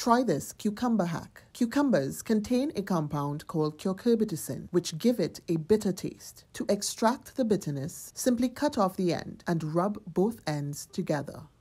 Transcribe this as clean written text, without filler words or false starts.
Try this cucumber hack. Cucumbers contain a compound called cucurbitacin, which give it a bitter taste. To extract the bitterness, simply cut off the end and rub both ends together.